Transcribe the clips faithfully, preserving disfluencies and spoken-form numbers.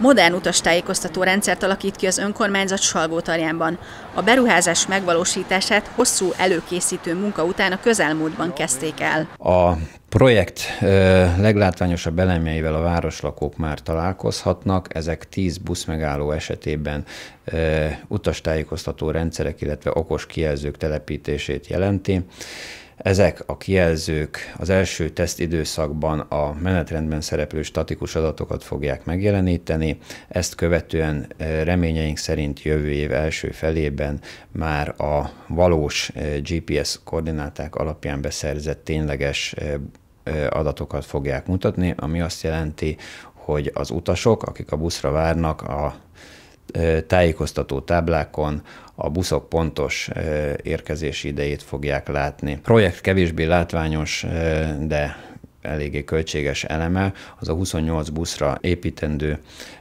Modern utastájékoztató rendszert alakít ki az önkormányzat Salgótarjánban. A beruházás megvalósítását hosszú előkészítő munka után a közelmúltban kezdték el. A projekt leglátványosabb elemeivel a városlakók már találkozhatnak. Ezek tíz buszmegálló esetében utastájékoztató rendszerek, illetve okos kijelzők telepítését jelenti. Ezek a kijelzők az első tesztidőszakban a menetrendben szereplő statikus adatokat fogják megjeleníteni, ezt követően reményeink szerint jövő év első felében már a valós gé pé es koordináták alapján beszerzett tényleges adatokat fogják mutatni, ami azt jelenti, hogy az utasok, akik a buszra várnak, a tájékoztató táblákon a buszok pontos érkezési idejét fogják látni. A projekt kevésbé látványos, de eléggé költséges eleme az a huszonnyolc buszra építendő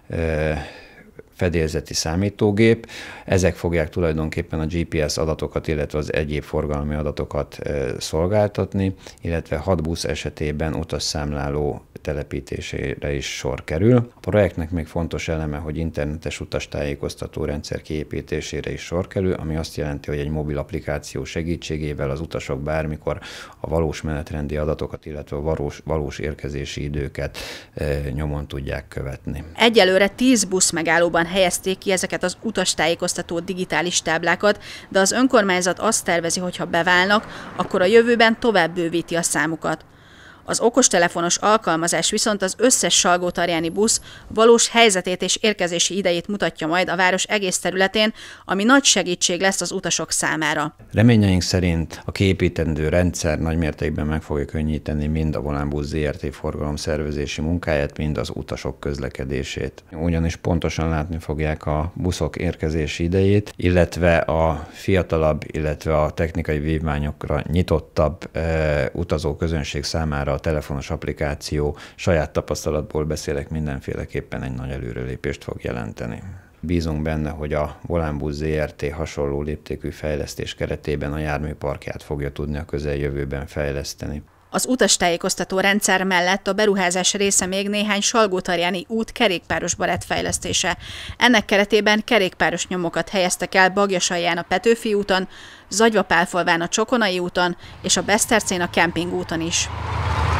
fedélzeti számítógép. Ezek fogják tulajdonképpen a gé pé es adatokat, illetve az egyéb forgalmi adatokat szolgáltatni, illetve hat busz esetében utasszámláló telepítésére is sor kerül. A projektnek még fontos eleme, hogy internetes utastájékoztató rendszer kiépítésére is sor kerül, ami azt jelenti, hogy egy mobil applikáció segítségével az utasok bármikor a valós menetrendi adatokat, illetve a valós, valós érkezési időket nyomon tudják követni. Egyelőre tíz busz megállóban helyezték ki ezeket az utastájékoztató digitális táblákat, de az önkormányzat azt tervezi, hogy ha beválnak, akkor a jövőben tovább bővíti a számukat. Az okostelefonos alkalmazás viszont az összes salgótarjáni busz valós helyzetét és érkezési idejét mutatja majd a város egész területén, ami nagy segítség lesz az utasok számára. Reményeink szerint a kiépítendő rendszer nagymértékben meg fogja könnyíteni mind a Volánbusz zé er té forgalomszervezési munkáját, mind az utasok közlekedését. Ugyanis pontosan látni fogják a buszok érkezési idejét, illetve a fiatalabb, illetve a technikai vívmányokra nyitottabb e, utazóközönség számára a telefonos applikáció, saját tapasztalatból beszélek, mindenféleképpen egy nagy előrelépést fog jelenteni. Bízunk benne, hogy a Volánbusz zé er té hasonló léptékű fejlesztés keretében a járműparkját fogja tudni a közeljövőben fejleszteni. Az utastájékoztató rendszer mellett a beruházás része még néhány salgótarjáni út kerékpáros barát fejlesztése. Ennek keretében kerékpáros nyomokat helyeztek el Bagjasalján a Petőfi úton, Zagyvapálfalván a Csokonai úton és a Besztercén a Kemping úton is.